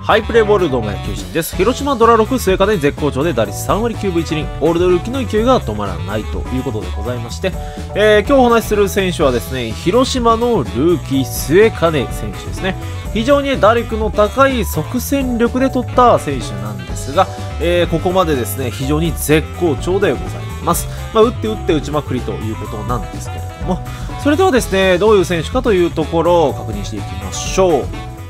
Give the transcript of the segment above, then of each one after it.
ハイプレーボール動画野球人です。広島ドラ6末金絶好調で打率3割9分1厘、オールドルーキーの勢いが止まらないということでございまして、今日お話しする選手はですね、広島のルーキー末金選手ですね。非常に打力の高い即戦力で取った選手なんですが、ここまでですね、非常に絶好調でございます。打って打って打ちまくりということなんですけれども、それではですね、どういう選手かというところを確認していきましょう。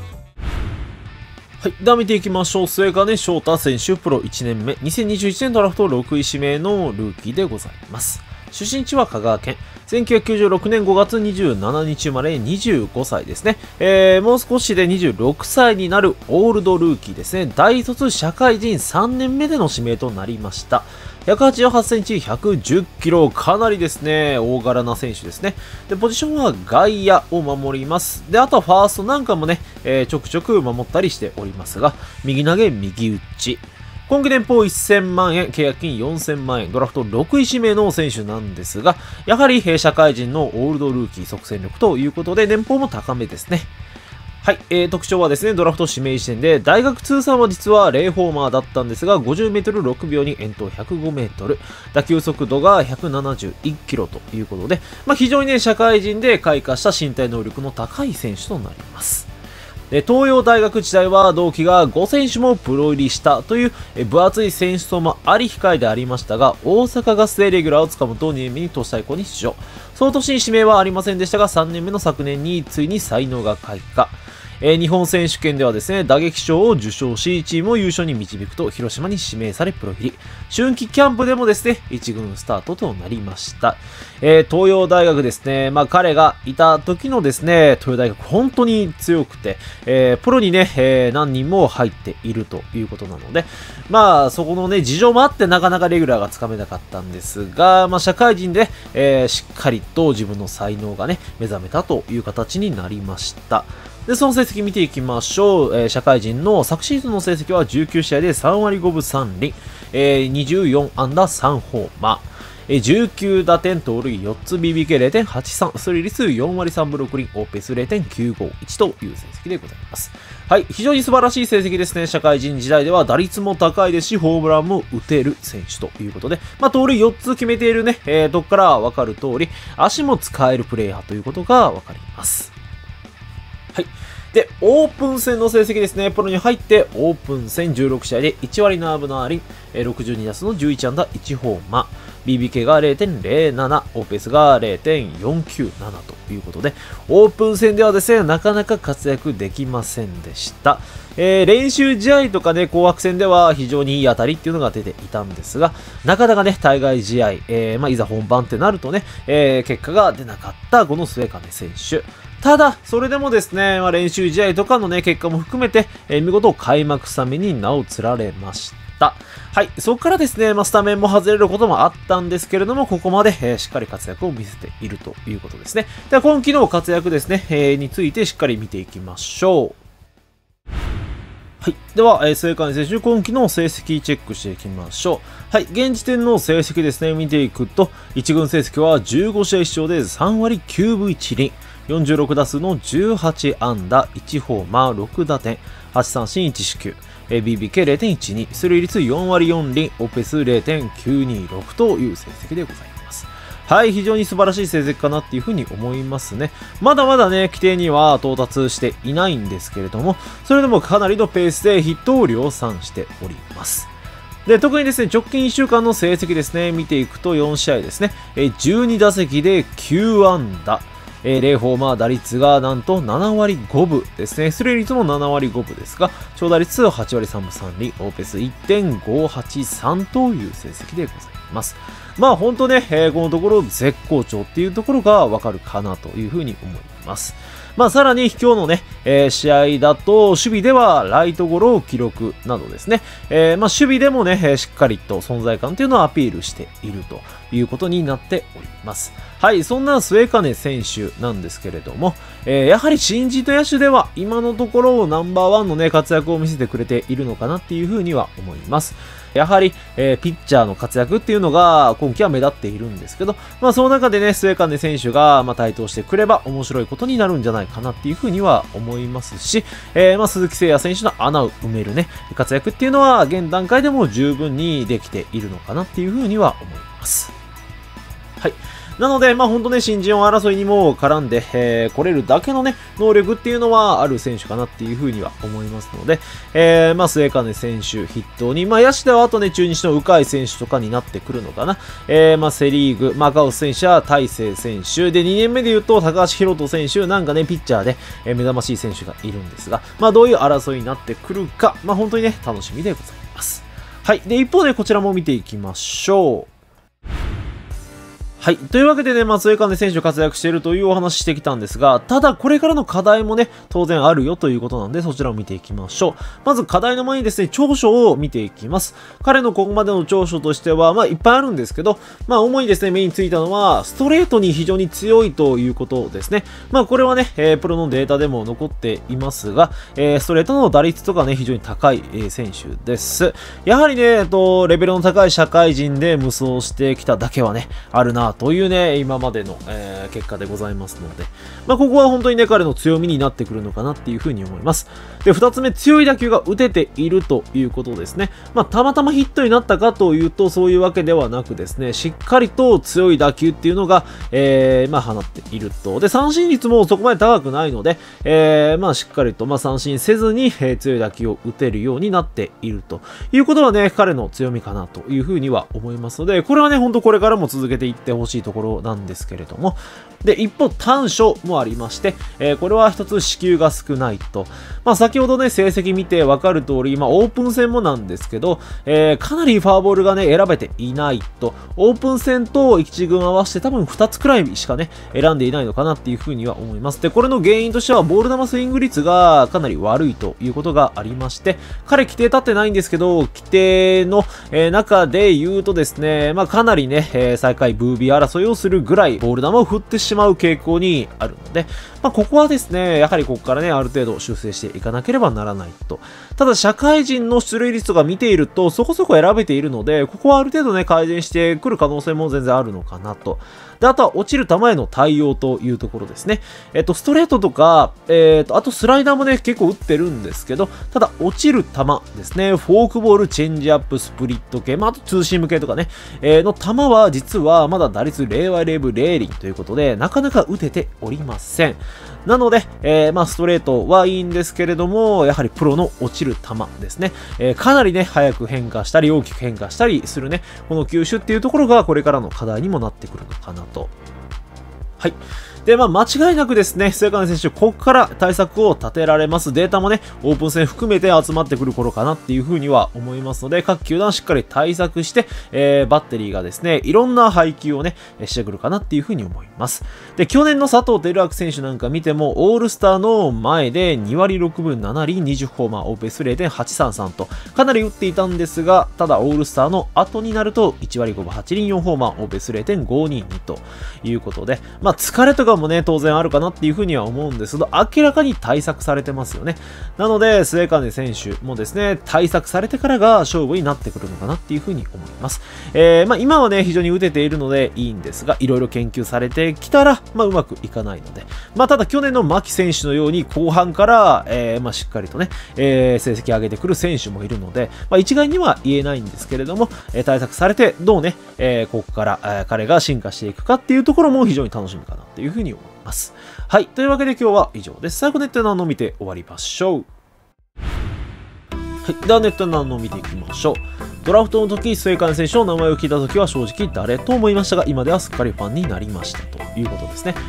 はい。では見ていきましょう。末金翔太選手、プロ1年目、2021年ドラフト6位指名のルーキーでございます。出身地は香川県。1996年5月27日生まれ、25歳ですね。もう少しで26歳になるオールドルーキーですね。大卒社会人3年目での指名となりました。188センチ、110キロ、かなりですね、大柄な選手ですね。で、ポジションは外野を守ります。で、あとはファーストなんかもね、ちょくちょく守ったりしておりますが、右投げ、右打ち。今季年俸1000万円、契約金4000万円、ドラフト6位指名の選手なんですが、やはり社会人のオールドルーキー即戦力ということで、年俸も高めですね。はい、特徴はですね、ドラフト指名時点で、大学通算は実は0ホーマーだったんですが、50メートル6秒に遠投105メートル、打球速度が171キロということで、非常にね、社会人で開花した身体能力の高い選手となります。東洋大学時代は同期が5選手もプロ入りしたという分厚い選手層もあり控えでありましたが、大阪ガスでレギュラーをつかむと2年目に都市対抗に出場。その年に指名はありませんでしたが、3年目の昨年についに才能が開花。日本選手権ではですね、打撃賞を受賞し、チームを優勝に導くと、広島に指名されプロ入り。春季キャンプでもですね、1軍スタートとなりました。東洋大学ですね、彼がいた時のですね、東洋大学本当に強くて、プロにね、何人も入っているということなので、そこのね、事情もあってなかなかレギュラーがつかめなかったんですが、社会人で、しっかりと自分の才能がね、目覚めたという形になりました。で、その成績見ていきましょう。社会人の昨シーズンの成績は19試合で3割5分3厘、24安打3ホーマー、19打点盗塁4つ BBK0.83、出塁率4割3分6厘、オーペース 0.951 という成績でございます。はい、非常に素晴らしい成績ですね。社会人時代では打率も高いですし、ホームランも打てる選手ということで、盗塁4つ決めているね、とこからわかる通り、足も使えるプレイヤーということがわかります。はい。で、オープン戦の成績ですね。プロに入って、オープン戦16試合で1割7分7厘、62打数の11安打1ホーマー、BBK が 0.07、オーペースが 0.497 ということで、オープン戦ではですね、なかなか活躍できませんでした。練習試合とかね、紅白戦では非常にいい当たりっていうのが出ていたんですが、なかなかね、対外試合、いざ本番ってなるとね、結果が出なかったこの末金選手。ただ、それでもですね、練習試合とかのね、結果も含めて、見事開幕スタメンに名を連ねました。はい。そこからですね、スタメンも外れることもあったんですけれども、ここまで、しっかり活躍を見せているということですね。では、今季の活躍ですね、についてしっかり見ていきましょう。はい。では、末金選手、今季の成績チェックしていきましょう。はい。現時点の成績ですね、見ていくと、1軍成績は15試合出場で3割9分1厘。46打数の18安打、1ホーマー、6打点、8三振、1四球、BBK0.12、出塁率4割4厘、オペス 0.926 という成績でございます。はい、非常に素晴らしい成績かなっていうふうに思いますね。まだまだね、規定には到達していないんですけれども、それでもかなりのペースでヒットを量産しております。で、特にですね、直近1週間の成績ですね、見ていくと4試合ですね、12打席で9安打、0ホーマー打率がなんと7割5分ですね。出塁率も7割5分ですが、長打率は8割3分3厘、オーペース 1.583 という成績でございます。本当ね、このところ絶好調っていうところがわかるかなというふうに思います。さらに今日のね、試合だと、守備ではライトゴロを記録などですね、守備でもね、しっかりと存在感というのをアピールしているということになっております。はい、そんな末金選手なんですけれども、やはり新人野手では今のところナンバーワンのね、活躍を見せてくれているのかなっていうふうには思います。やはり、ピッチャーの活躍っていうのが今季は目立っているんですけど、その中でね、末金選手が、台頭してくれば面白いことになるんじゃないかなっていうふうには思いますし、鈴木誠也選手の穴を埋めるね、活躍っていうのは現段階でも十分にできているのかなっていうふうには思います。はい。なので、本当ね、新人王争いにも絡んで、来れるだけのね、能力っていうのはある選手かなっていうふうには思いますので、末金選手筆頭に、野手ではあとね、中日の鵜飼選手とかになってくるのかな。セリーグ、赤星選手や大勢選手、で、2年目で言うと、高橋宏斗選手、なんかね、ピッチャーで、目覚ましい選手がいるんですが、どういう争いになってくるか、本当にね、楽しみでございます。はい。で、一方でこちらも見ていきましょう。はい。というわけでね、末金選手活躍しているというお話してきたんですが、ただこれからの課題もね、当然あるよということなんで、そちらを見ていきましょう。まず課題の前にですね、長所を見ていきます。彼のここまでの長所としては、いっぱいあるんですけど、主にですね、目についたのは、ストレートに非常に強いということですね。これはね、プロのデータでも残っていますが、ストレートの打率とかね、非常に高い、選手です。やはりね、レベルの高い社会人で無双してきただけはね、あるなというね、今までの、結果でございますので、ここは本当にね、彼の強みになってくるのかなっていうふうに思います。で、二つ目、強い打球が打てているということですね。たまたまヒットになったかというと、そういうわけではなくですね、しっかりと強い打球っていうのが、放っていると。で、三振率もそこまで高くないので、しっかりと、三振せずに、強い打球を打てるようになっているということはね、彼の強みかなというふうには思いますので、これはね、本当これからも続けていってほしいところなんですけれども、で、一方、短所もありまして、これは一つ四球が少ないと。先ほどね、成績見てわかる通り、オープン戦もなんですけど、かなりフォアボールがね、選べていないと。オープン戦と1軍合わせて多分2つくらいしかね、選んでいないのかなっていうふうには思います。で、これの原因としては、ボール球スイング率がかなり悪いということがありまして、彼規定立ってないんですけど、規定の、中で言うとですね、かなりね、最下位ブービー争いをするぐらい、ボール球を振ってしまう傾向にあるので、ここはですね、やはりここからね、ある程度修正していかなければならないと。ただ、社会人の出塁率とか見ていると、そこそこ選べているので、ここはある程度ね、改善してくる可能性も全然あるのかなと。で、あとは落ちる球への対応というところですね。ストレートとか、あとスライダーもね、結構打ってるんですけど、ただ落ちる球ですね。フォークボール、チェンジアップ、スプリット系、あとツーシーム系とかね、の球は実はまだ打率0割0分0厘ということで、なかなか打てておりません。なので、ストレートはいいんですけれども、やはりプロの落ちる球ですね。かなりね、早く変化したり、大きく変化したりするね、この球種っていうところがこれからの課題にもなってくるのかなと。はい。で、間違いなくですね、末金選手、ここから対策を立てられます。データもね、オープン戦含めて集まってくる頃かなっていうふうには思いますので、各球団しっかり対策して、バッテリーがですね、いろんな配球をね、してくるかなっていうふうに思います。で、去年の佐藤輝明選手なんか見ても、オールスターの前で2割6分7厘、20ホーマー、OPS 0.833 と、かなり打っていたんですが、ただオールスターの後になると、1割5分8厘、4ホーマー、OPS 0.522 ということで、疲れとかもね、当然あるかなっていうふうには思うんですけど、明らかに対策されてますよね。なので、末金選手もですね、対策されてからが勝負になってくるのかなっていうふうに思います。今はね、非常に打てているのでいいんですが、いろいろ研究されてきたら、うまくいかないので、ただ去年の牧選手のように後半から、しっかりとね、成績上げてくる選手もいるので、一概には言えないんですけれども、対策されて、どうね、ここから、彼が進化していくかっていうところも非常に楽しみかなっていうふうに思います。はい。というわけで今日は以上です。最後ネットののを見て終わりましょう。はい。ではネットののを見ていきましょう。ドラフトの時、末金選手の名前を聞いた時は正直誰と思いましたが、今ではすっかりファンになりましたということですね。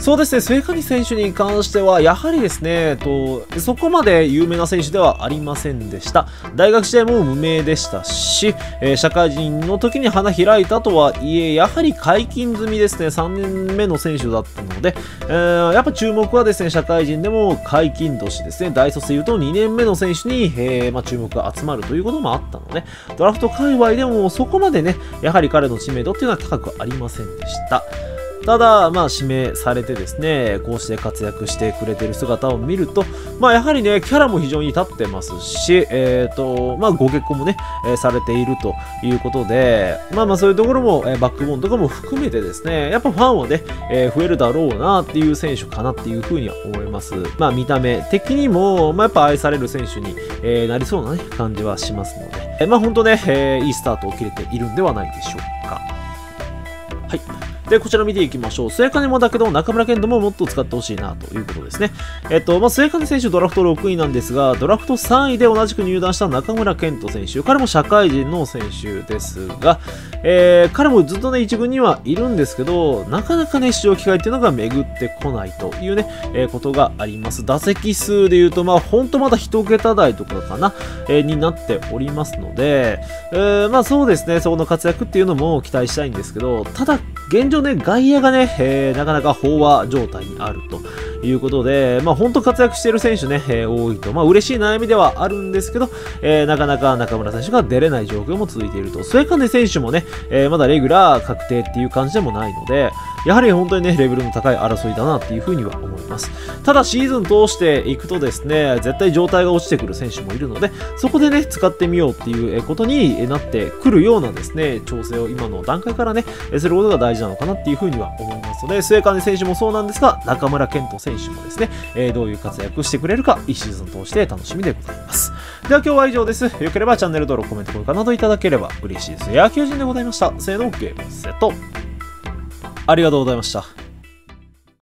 そうですね、末包選手に関しては、やはりですね、そこまで有名な選手ではありませんでした。大学時代も無名でしたし、社会人の時に花開いたとはいえ、やはり解禁済みですね、3年目の選手だったので、やっぱ注目はですね、社会人でも解禁年ですね、大卒で言うと2年目の選手に、注目が集まるということもあったので、ドラフト界隈でもそこまでね、やはり彼の知名度っていうのは高くありませんでした。ただ、指名されてですね、こうして活躍してくれてる姿を見ると、やはりね、キャラも非常に立ってますし、ご結婚もね、されているということで、そういうところも、バックボーンとかも含めてですね、やっぱファンはね、増えるだろうなっていう選手かなっていうふうには思います。見た目的にも、やっぱ愛される選手に、なりそうなね、感じはしますので、本当ね、いいスタートを切れているんではないでしょうか。はい。で、こちら見ていきましょう。末金もだけど、中村健人ももっと使ってほしいなということですね。末金選手ドラフト6位なんですが、ドラフト3位で同じく入団した中村健人選手。彼も社会人の選手ですが、彼もずっとね、一軍にはいるんですけど、なかなかね、出場機会っていうのが巡ってこないというね、ことがあります。打席数で言うと、ほんとまだ1桁台とかかな、になっておりますので、そうですね、そこの活躍っていうのも期待したいんですけど、ただ、現状ね、外野がね、なかなか飽和状態にあるということで、本当活躍している選手ね、多いと、嬉しい悩みではあるんですけど、なかなか中村選手が出れない状況も続いていると。末金選手もね、まだレギュラー確定っていう感じでもないので、やはり本当にね、レベルの高い争いだなっていうふうには思います。ただシーズン通していくとですね、絶対状態が落ちてくる選手もいるので、そこでね、使ってみようっていうことになってくるようなですね、調整を今の段階からね、することが大事なのかなっていうふうには思いますので、末金選手もそうなんですが、中村健人選手もですね、どういう活躍してくれるか、1シーズン通して楽しみでございます。では今日は以上です。よければチャンネル登録、コメント、高評価などいただければ嬉しいです。野球人でございました。せーの、ゲームセット。ありがとうございました。